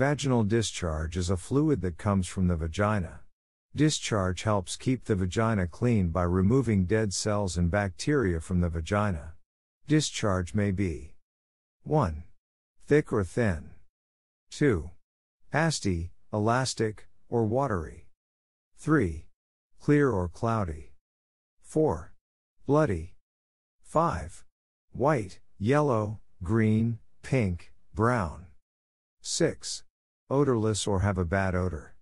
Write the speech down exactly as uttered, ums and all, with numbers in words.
Vaginal discharge is a fluid that comes from the vagina. Discharge helps keep the vagina clean by removing dead cells and bacteria from the vagina. Discharge may be one. Thick or thin. two. Pasty, elastic, or watery. three. Clear or cloudy. four. Bloody. five. White, yellow, green, pink, brown. six. Odorless or have a bad odor.